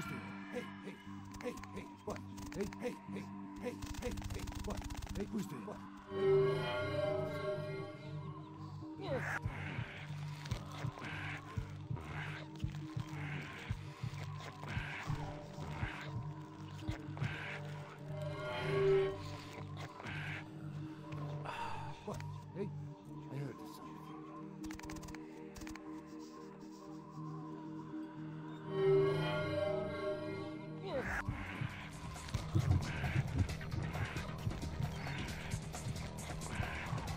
Who's there? Hey, hey, hey, hey, what? Hey, hey, hey, hey, hey, hey, what? Hey, who's there? What? Yes. What? Hey, I heard something. Yes.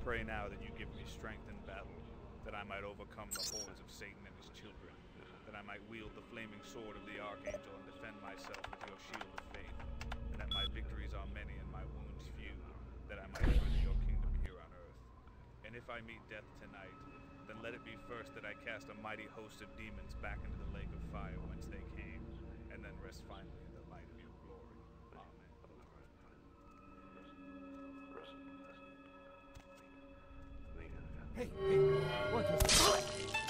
Pray now that you give me strength in battle, that I might overcome the hordes of Satan and his children, that I might wield the flaming sword of the Archangel and defend myself with your shield of faith, and that my victories are many and my wounds few, that I might further your kingdom here on earth. And if I meet death tonight, then let it be first that I cast a mighty host of demons back into the lake of fire whence they came, and then rest finally in the light of your glory. Amen. Hey, what was that?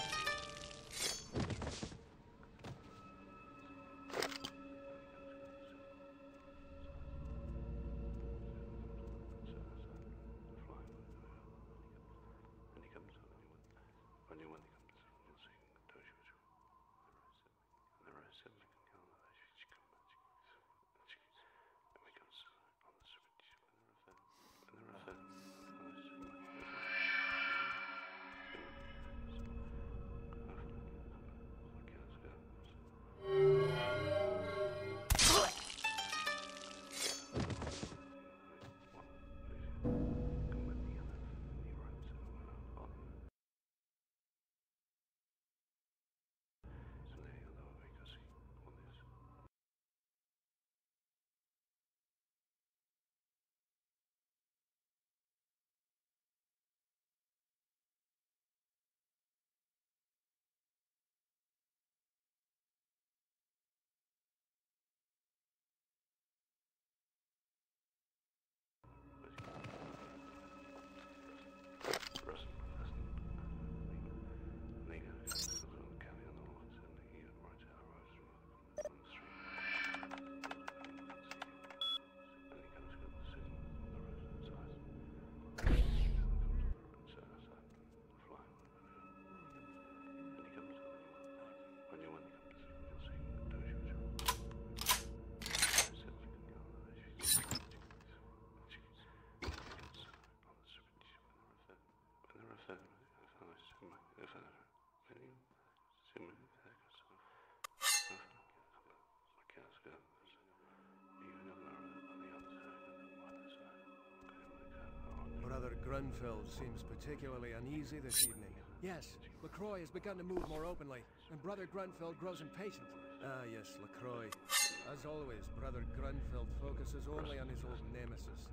Brother Grunfeld seems particularly uneasy this evening. Yes, LaCroix has begun to move more openly, and Brother Grunfeld grows impatient. Ah, yes, LaCroix. As always, Brother Grunfeld focuses only on his old nemesis.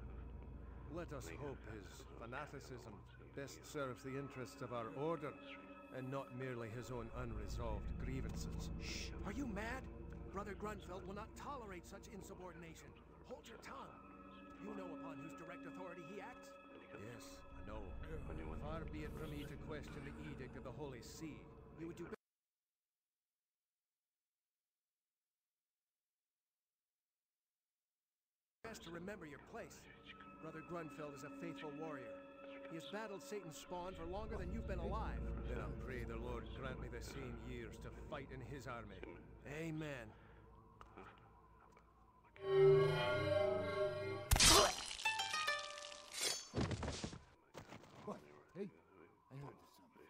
Let us hope his fanaticism best serves the interests of our order, and not merely his own unresolved grievances. Shh! Are you mad? Brother Grunfeld will not tolerate such insubordination. Hold your tongue. You know upon whose direct authority he acts? Yes, I know. Far be it from me to question the edict of the Holy See. You would do best to remember your place. Brother Grunfeld is a faithful warrior. He has battled Satan's spawn for longer than you've been alive. Then I pray the Lord grant me the same years to fight in his army. Amen. What? Hey, I heard something.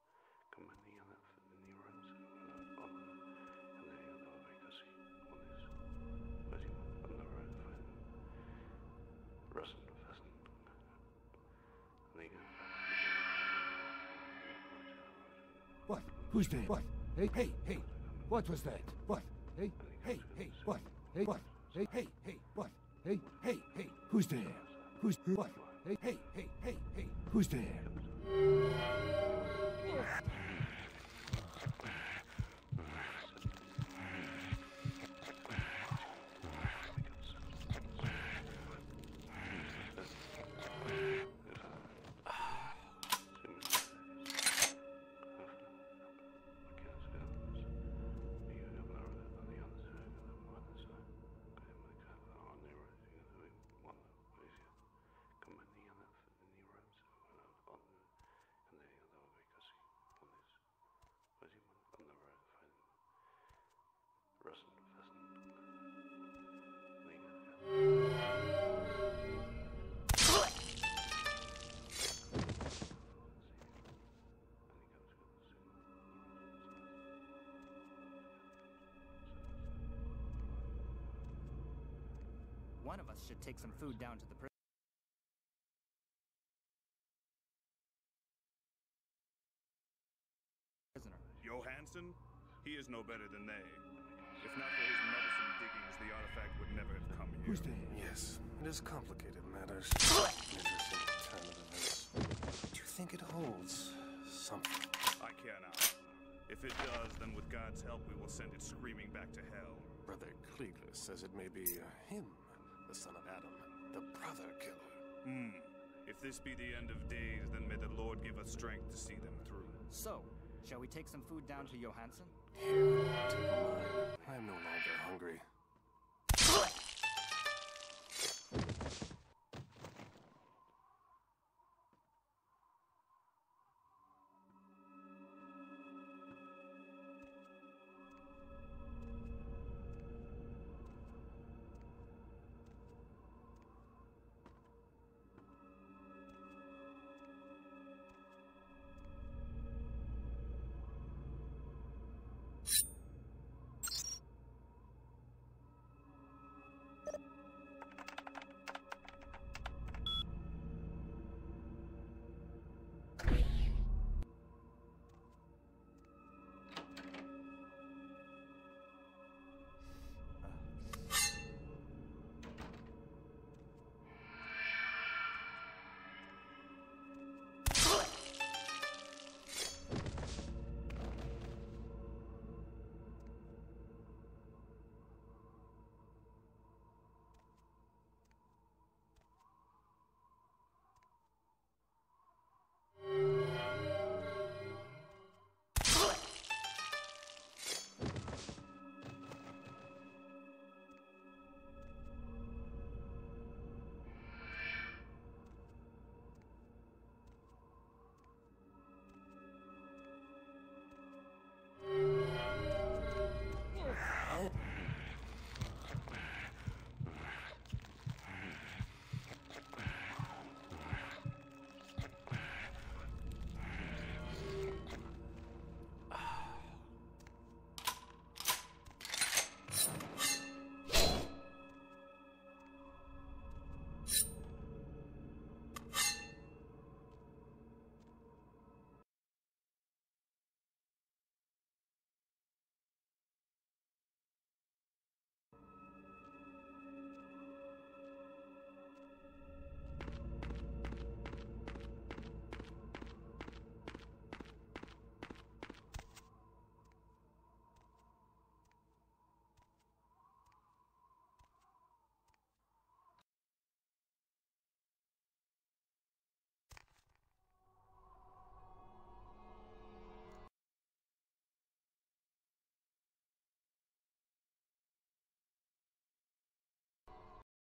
What? Who's there? What? Hey, what was that? What? Hey, what? Hey, what? Hey, what? Hey, who's there? Who's what? Hey, who's there? One of us should take some food down to the prison. Johansson? He is no better than they. If not for his medicine diggings, the artifact would never have come here. Who's there? Yes, it is complicated matters. Interesting turn of events. Do you think it holds something? I care not. If it does, then with God's help, we will send it screaming back to hell. Brother Cleagless says it may be him, the son of Adam, the brother killer. If this be the end of days, then may the Lord give us strength to see them through. So, shall we take some food down to Johansson? Here, take mine. I am no longer hungry.